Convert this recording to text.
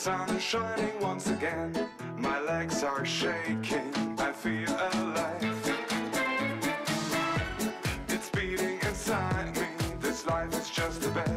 sun is shining once again. My legs are shaking, I feel alive. It's beating inside me, this life is just the best.